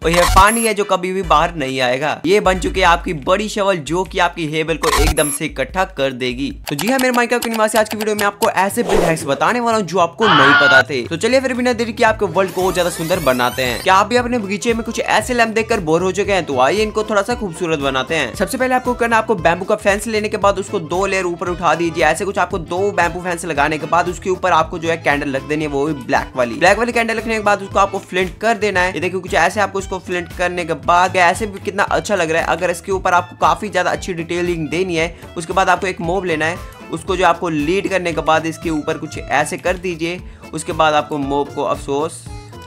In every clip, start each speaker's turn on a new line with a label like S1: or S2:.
S1: और यह पानी है जो कभी भी बाहर नहीं आएगा। ये बन चुकी है आपकी बड़ी शवल जो कि आपकी हेबल को एकदम से इकट्ठा कर देगी। तो जी हाँ मेरे माइनक्राफ्ट के निवासी, आज की वीडियो में आपको ऐसे बिल्ड हैक्स बताने वाला हूँ जो आपको नहीं पता थे। तो चलिए फिर बिना देरी के आपके वर्ल्ड को और ज्यादा सुंदर बनाते हैं। क्या आप भी अपने बगीचे में कुछ ऐसे लैंप देखकर बोर हो चुके हैं? तो आइए इनको थोड़ा सा खूबसूरत बनाते हैं। सबसे पहले आपको करना, आपको बैम्बू का फेंस लेने के बाद उसको 2 लेयर ऊपर उठा दीजिए। ऐसे कुछ आपको 2 बैम्बू फेंस लगाने के बाद उसके ऊपर आपको जो है कैंडल रख देनी है, वो भी ब्लैक वाली कैंडल रखने के बाद उसको आपको फ्लिंट कर देना है। ये देखिए कुछ ऐसे आपको इसको फ्लिंट करने के बाद ऐसे भी कितना अच्छा लग रहा है। अगर इसके ऊपर आपको काफी ज्यादा अच्छी डिटेलिंग देनी है, उसके बाद आपको एक मोब लेना है, उसको जो आपको लीड करने के बाद इसके ऊपर कुछ ऐसे कर दीजिए। उसके बाद आपको मोब को अफसोस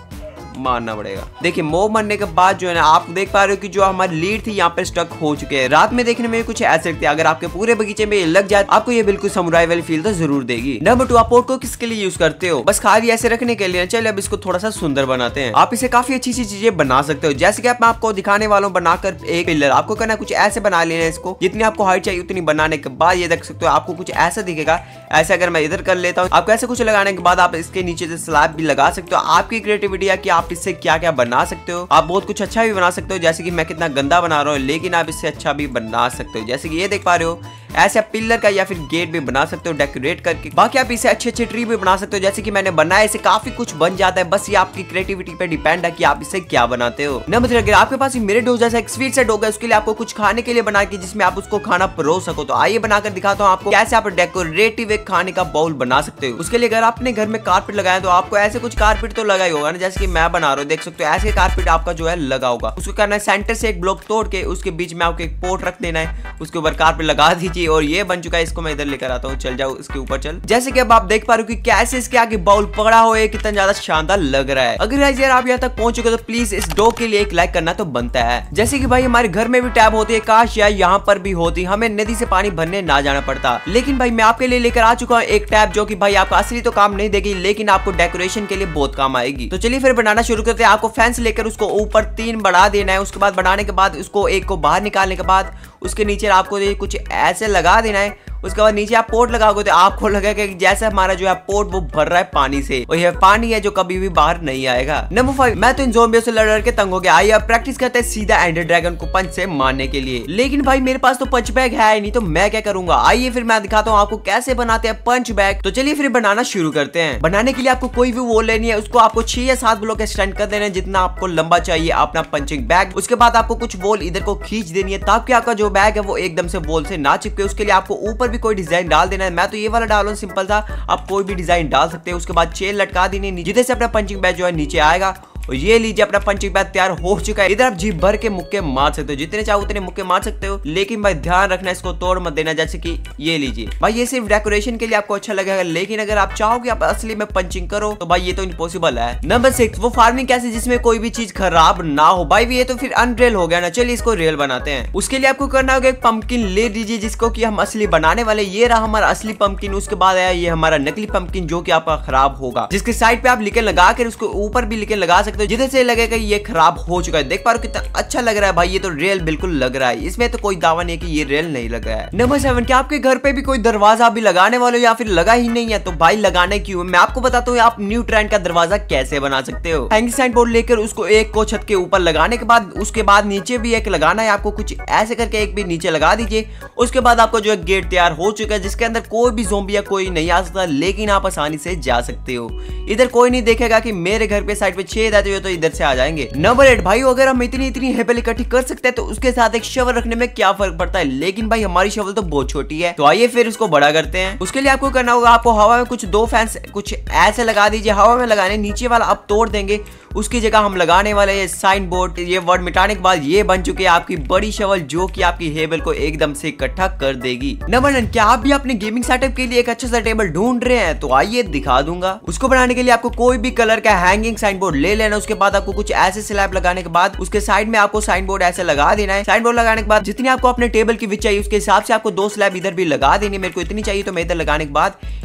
S1: मारना पड़ेगा। देखिए मोब मरने के बाद जो है ना, आप देख पा रहे हो कि जो हमारी लीड थी यहाँ पे स्टक हो चुके हैं। रात में देखने में कुछ ऐसे लगते हैं। अगर आपके पूरे बगीचे में लग जाए आपको ये बिल्कुल समुराई वाली फील तो जरूर देगी। नंबर 2, आप पोर्ट को किसके लिए यूज करते हो? बस खाली ऐसे रखने के लिए। चलिए अब इसको थोड़ा सा सुंदर बनाते हैं। आप इसे काफी अच्छी चीजें बना सकते हो, जैसे कि मैं आपको दिखाने वाला हूँ। बनाकर एक पिलर आपको करना कुछ ऐसे बना लेना है। इसको जितनी आपको हाइट चाहिए उतनी बनाने के बाद ये देख सकते हो आपको कुछ ऐसा दिखेगा। ऐसे अगर मैं इधर कर लेता हूँ, आपको ऐसे कुछ लगाने के बाद आप इसके नीचे से स्लैब भी लगा सकते हो। आपकी क्रिएटिविटी है कि आप इससे क्या क्या बना सकते हो। आप बहुत कुछ अच्छा भी बना सकते हो, जैसे कि मैं कितना गंदा बना रहा हूँ, लेकिन आप इससे अच्छा भी बना सकते हो। जैसे कि ये देख पा रहे हो, ऐसे आप पिलर का या फिर गेट भी बना सकते हो डेकोरेट करके। बाकी आप इसे अच्छे ट्री भी बना सकते हो, जैसे कि मैंने बनाया। इसे काफी कुछ बन जाता है, बस ये आपकी क्रिएटिविटी पे डिपेंड है कि आप इसे क्या बनाते हो। नंबर 3, अगर आपके पास मेरे डो जैसा एक स्वीट सेट होगा, उसके लिए आपको कुछ खाने के लिए बना के जिसमें आप उसको खाना परोस सको। तो आइए बनाकर दिखाता हूँ आपको कैसे आप डेकोरेटिव एक खाने का बाउल बना सकते हो। उसके लिए अगर आपने घर में कारपेट लगाया तो आपको ऐसे कुछ कारपेट तो लगा ही होगा ना, जैसे कि मैं बना रहा हूँ। देख सकते हो ऐसे कारपेट आपका जो है लगा होगा। उसको करना है सेंटर से एक ब्लॉक तोड़ के उसके बीच में आपको एक पोट रख देना है, उसके ऊपर कारपेट लगा दीजिए और ये बन चुका है। इसको मैं इधर लेकर आता हूँ, चल जाओ इसके ऊपर चल। जैसे कि अब आप देख पा रहे हो कि कैसे इसके आगे बाउल पकड़ा हो, कितना ज्यादा शानदार लग रहा है। अगर यार आप यहाँ तक पहुंच चुके तो प्लीज इस डो के लिए एक लाइक करना तो बनता है। जैसे कि भाई हमारे घर में भी टैब होती है, काश यार यहाँ पर भी होती, हमें नदी से पानी भरने ना जाना पड़ता। लेकिन भाई मैं आपके लिए लेकर आ चुका हूँ एक टैब जो कि भाई आपका असली तो काम नहीं देगी, लेकिन आपको डेकोरेशन के लिए बहुत काम आएगी। तो चलिए फिर बनाना शुरू करते हैं। आपको फेंस लेकर उसको ऊपर 3 बढ़ा देना है। उसके बाद बढ़ाने के बाद उसको एक को बाहर निकालने के बाद उसके नीचे आपको कुछ ऐसे लगा देना है। उसके बाद नीचे आप पोट लगाओगे तो आपको लगेगा कि जैसे हमारा जो है पोट वो भर रहा है पानी से, और यह पानी है जो कभी भी बाहर नहीं आएगा। नंबर 5, मैं तो इन ज़ॉम्बियों से लड़ के तंग हो गया। आइए अब प्रैक्टिस करते हैं सीधा एंडर ड्रैगन को पंच से मारने के लिए। लेकिन भाई मेरे पास तो पंच बैग है नहीं, तो मैं क्या करूंगा। आइए फिर मैं दिखाता हूँ आपको कैसे बनाते हैं पंच बैग। तो चलिए फिर बनाना शुरू करते हैं। बनाने के लिए आपको कोई भी वॉल लेनी है, उसको आपको 6 या 7 ब्लॉक एक्सटेंड कर देना है जितना आपको लंबा चाहिए अपना पंचिंग बैग। उसके बाद आपको कुछ वॉल इधर को खींच देनी है ताकि आपका जो बैग है वो एकदम से वॉल से ना चिपके। उसके लिए आपको ऊपर भी कोई डिजाइन डाल देना है। मैं तो ये वाला डालूं, सिंपल था, आप कोई भी डिजाइन डाल सकते हैं। उसके बाद चेन लटका देनी है, जिधर से अपना पंचिंग बैग जो है नीचे आएगा। और ये लीजिए अपना पंचिंग बैग तैयार हो चुका है। इधर आप जी भर के मुक्के मार सकते हो, जितने चाहो उतने मुक्के मार सकते हो, लेकिन भाई ध्यान रखना इसको तोड़ मत देना। जैसे कि ये लीजिए भाई, ये सिर्फ डेकोरेशन के लिए आपको अच्छा लगेगा, लेकिन अगर आप चाहो कि आप असली में पंचिंग करो तो भाई ये तो इम्पॉसिबल है। नंबर 6, वो फार्मिंग कैसे जिसमें कोई भी चीज खराब ना हो। भाई ये तो फिर अनरियल हो गया ना। चलिए इसको रियल बनाते हैं। उसके लिए आपको करना होगा एक पंपकिन ले लीजिए जिसको कि हम असली बनाने वाले। ये रहा हमारा असली पंपकिन। उसके बाद आया ये हमारा नकली पंपकिन जो कि आपका खराब होगा, जिसके साइड पे आप लिकन लगा कर उसको ऊपर भी लिकन लगा सकते हो, जिधर से लगेगा ये खराब हो चुका है। देख पा रहे हो कितना अच्छा लग रहा है भाई, ये तो रियल बिल्कुल लग रहा है। इसमें तो कोई दावा नहीं है कि ये रियल नहीं लग रहा है। नंबर 7, क्या आपके घर पे भी कोई दरवाजा भी लगाने वाले हो या फिर लगा ही नहीं है? तो भाई लगाने क्यों, मैं आपको बताता हूँ आप न्यू ट्रेंड का दरवाजा कैसे बना सकते हो। हैंगिंग साइन बोर्ड लेकर उसको एक को छत के ऊपर लगाने के बाद उसके बाद नीचे भी एक लगाना है आपको। कुछ ऐसे करके एक भी नीचे लगा दीजिए। उसके बाद आपको जो है गेट तैयार हो चुका है, जिसके अंदर कोई भी ज़ॉम्बी या कोई नहीं आ सकता, लेकिन आप आसानी से जा सकते हो। इधर कोई नहीं देखेगा कि मेरे घर पे साइड पे छेद आते हुए तो इधर से आ जाएंगे। नंबर 8, भाई अगर हम इतनी हेबल इकट्ठी कर सकते हैं तो उसके साथ एक शवल रखने में क्या फर्क पड़ता है। लेकिन भाई हमारी शवल तो बहुत छोटी है, तो आइए फिर उसको बड़ा करते हैं। उसके लिए आपको करना होगा, आपको हवा में कुछ 2 फैंस कुछ ऐसे लगा दीजिए। हवा में लगाने, नीचे वाला आप तोड़ देंगे, उसकी जगह हम लगाने वाले ये साइन बोर्ड। ये वर्ड मिटाने के बाद ये बन चुकी है आपकी बड़ी शवल जो कि आपकी हेबल को एकदम से इकट्ठा कर देगी। नंबर 9, क्या आप भी अपने गेमिंग सेटअप के लिए एक अच्छा सा टेबल ढूंढ रहे हैं? तो आइए दिखा दूंगा। उसको बनाने के लिए आपको कोई भी कलर का हैंगिंग साइन बोर्ड ले लेना। उसके बाद आपको कुछ ऐसे स्लैब लगाने के बाद उसके साइड में आपको साइन बोर्ड ऐसे लगा देना है। साइन बोर्ड लगाने के बाद जितनी आपको अपने टेबल की विड्थ चाहिए उसके हिसाब से आपको 2 स्लैब इधर भी लगा देनी है। मेरे को इतनी चाहिए तो मैं इधर लगाने के बाद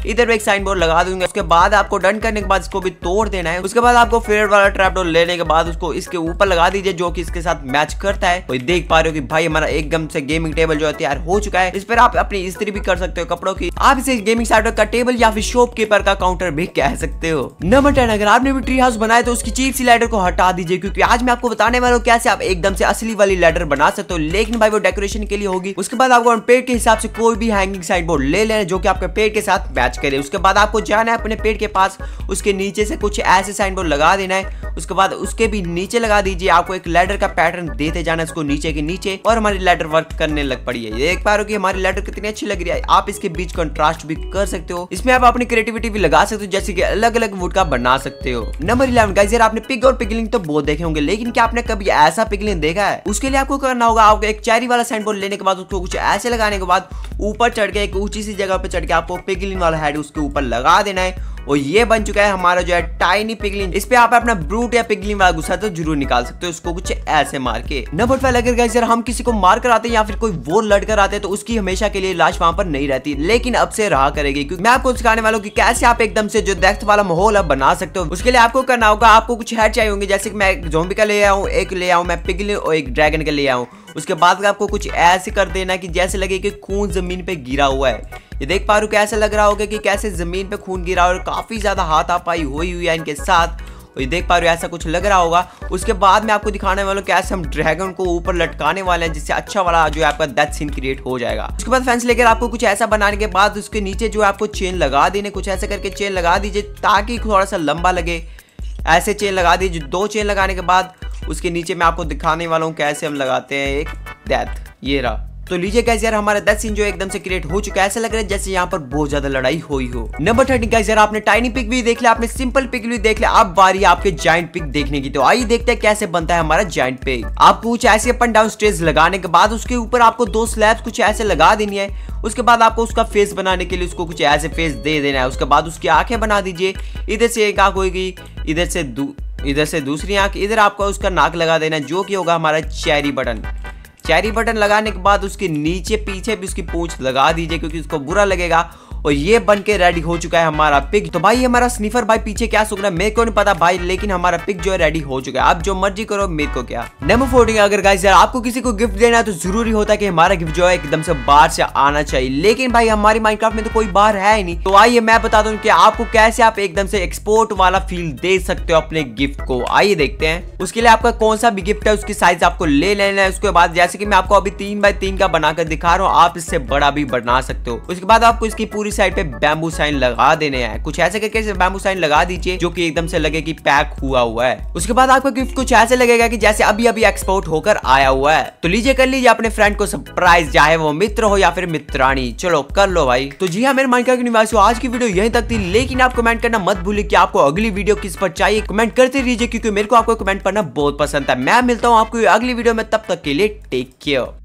S1: इधर एक साइन बोर्ड लगा दूंगा। उसके बाद आपको डन करने के बाद इसको भी तोड़ देना है। उसके बाद आपको फेवरेट वाला ट्रैप डोर लेने के बाद उसको इसके ऊपर लगा दीजिए जो कि इसके साथ मैच करता है। तो देख पा रहे हो कि भाई हमारा एकदम से गेमिंग टेबल जो है तैयार हो चुका है। इस पर आप अपनी इस्त्री भी कर सकते हो कपड़ों की। आप इसे गेमिंग साइड का टेबल या फिर शॉपकीपर का काउंटर भी कह सकते हो। नंबर 10, अगर आपने भी ट्री हाउस बनाया तो उसकी चीप सी लैडर को हटा दीजिए, क्योंकि आज मैं आपको बताने वाला हूँ कैसे आप एकदम से असली वाली लैडर बना सकते हो, लेकिन भाई वो डेकोरेशन के लिए होगी। उसके बाद आपको पेड़ के हिसाब से कोई भी हैंगिंग साइड बोर्ड ले लेना जो कि आपके पेड़ के साथ मैच करे। उसके बाद आपको जाना है अपने पेड़ के पास, उसके नीचे से कुछ ऐसे साइन बोर्ड लगा देना है। उसके बाद उसके भी नीचे लगा दीजिए। आपको एक लैडर का पैटर्न देते जाना इसको नीचे के नीचे, और हमारी लैडर वर्क करने लग पड़ी है। देख पा रहे हो कि हमारी लैडर कितनी अच्छी लग रही है। आप इसके बीच कंट्रास्ट भी कर सकते हो, इसमें आप अपनी क्रिएटिविटी भी लगा सकते हो, जैसे कि अलग अलग वुड का बना सकते हो। नंबर 11 गाइस, यार आपने पिग और पिगलिंग तो बहुत देखे होंगे, लेकिन क्या आपने कभी ऐसा पिगलिंग देखा है? उसके लिए आपको करना होगा, आपको एक चेरी वाला साइन बोर्ड लेने के बाद उसको कुछ ऐसे लगाने के बाद ऊपर चढ़ के एक ऊंची सी जगह पे चढ़ के आपको पिगलिन वाला हेड उसके ऊपर लगा देना है। और ये बन चुका है हमारा जो है टाइनी पिगलिन। इस पे आप अपना ब्रूट या पिगलिन वाला गुस्सा तो जरूर निकाल सकते हो, उसको कुछ ऐसे मार के। नंबर 12, अगर गाइस यार हम किसी को मार कर आते हैं या फिर कोई वॉर लड़ कर आते हैं तो उसकी हमेशा के लिए लाश वहां पर नहीं रहती, लेकिन अब से रहा करेगी, क्योंकि मैं आपको सिखाने वाला हूँ कि कैसे आप एकदम से जो डेथ वाला माहौल अब बना सकते हो। उसके लिए आपको करना होगा, आपको कुछ हेड चाहिए होंगे, जैसे कि मैं एक ज़ॉम्बी का ले आऊँ, एक ले आऊँ मैं पिगलिन और एक ड्रैगन का ले आऊँ। उसके बाद आपको कुछ ऐसे कर देना कि जैसे लगे कि खून जमीन पे गिरा हुआ है। ये देख पा रहे हो कैसे लग रहा होगा कि कैसे जमीन पे खून गिरा और काफी ज्यादा हाथापाई हुई है इनके साथ। ये देख पा रहे हो ऐसा कुछ लग रहा होगा। उसके बाद मैं आपको दिखाने वाला हूँ कैसे हम ड्रैगन को ऊपर लटकाने वाले हैं, जिससे अच्छा वाला जो है आपका डेथ सीन क्रिएट हो जाएगा। उसके बाद फेंस लेकर आपको कुछ ऐसा बनाने के बाद उसके नीचे जो है आपको चेन लगा देने, कुछ ऐसे करके चेन लगा दीजिए ताकि थोड़ा सा लंबा लगे। ऐसे चेन लगा दीजिए। 2 चेन लगाने के बाद उसके नीचे मैं आपको दिखाने वाला हूँ कैसे हम लगाते हैं एक डेथ। ये रहा। तो लीजिए गाइस यार हमारा डेथ सीन जो एकदम से क्रिएट हो चुका है। ऐसा लग रहा है जैसे यहाँ पर बहुत ज्यादा लड़ाई हुई हो। नंबर 13 गाइस यार आपने टाइनी पिग भी देख लिया, आपने सिंपल पिग भी देख लिया, अब बारी आपके जायंट पिग देखने की। तो आइए देखते हैं कैसे बनता है हमारा जायंट पिग। आपको कुछ ऐसे अप एंड डाउन स्टेज लगाने के बाद उसके ऊपर आपको 2 स्लैब्स कुछ ऐसे लगा देनी है। उसके बाद आपको उसका फेस बनाने के लिए उसको कुछ ऐसे फेस दे देना है। उसके बाद उसकी आंखें बना दीजिए। इधर से एक आंख होगी, इधर से दूसरी आंख, इधर आपको उसका नाक लगा देना है जो कि होगा हमारा चेरी बटन। चेरी बटन लगाने के बाद उसके नीचे पीछे भी उसकी पूंछ लगा दीजिए क्योंकि उसको बुरा लगेगा। और ये बन के रेडी हो चुका है हमारा पिग। तो भाई हमारा स्निफर भाई पीछे क्या सुन रहा है मेरे को नहीं पता भाई, लेकिन हमारा पिग जो है रेडी हो चुका है। आप जो मर्जी करो मेरे को क्या। नंबर 14, अगर गाइस यार आपको किसी को गिफ्ट देना है तो जरूरी होता है कि हमारा गिफ्ट जो है एकदम से बाहर से आना चाहिए, लेकिन भाई हमारी माइनक्राफ्ट में तो कोई बाहर है ही नहीं। तो आइए मैं बता दूं कि आपको कैसे आप एकदम से एक्सपोर्ट वाला फील दे सकते हो अपने गिफ्ट को। आइए देखते हैं। उसके लिए आपका कौन सा भी गिफ्ट है उसकी साइज आपको ले लेना है। उसके बाद जैसे कि मैं आपको अभी 3x3 का बनाकर दिखा रहा हूँ, आप इससे बड़ा भी बना सकते हो। उसके बाद आपको इसकी पूरी साइड पे बैम्बू साइन लगा देने हैं। कुछ ऐसे करके बैम्बू साइन लगा दीजिए जो कि एकदम से लगे कि पैक हुआ हुआ है। उसके बाद आपका गिफ्ट कुछ ऐसे लगेगा कि जैसे अभी अभी एक्सपोर्ट होकर आया हुआ है। तो लीजिए कर लीजिए अपने फ्रेंड को सरप्राइज, चाहे वो मित्र हो या फिर मित्रानी। चलो कर लो भाई। तो जी हाँ मेरे माइनक्राफ्ट निवासियों, आज की वीडियो यहीं तक थी, लेकिन आप कमेंट करना मत भूलिए कि आपको अगली वीडियो किस पर चाहिए। कमेंट करते रहिए क्योंकि मेरे को आपको कमेंट पढ़ना बहुत पसंद है। मैं मिलता हूँ आपको अगली वीडियो में, तब तक के लिए टेक केयर।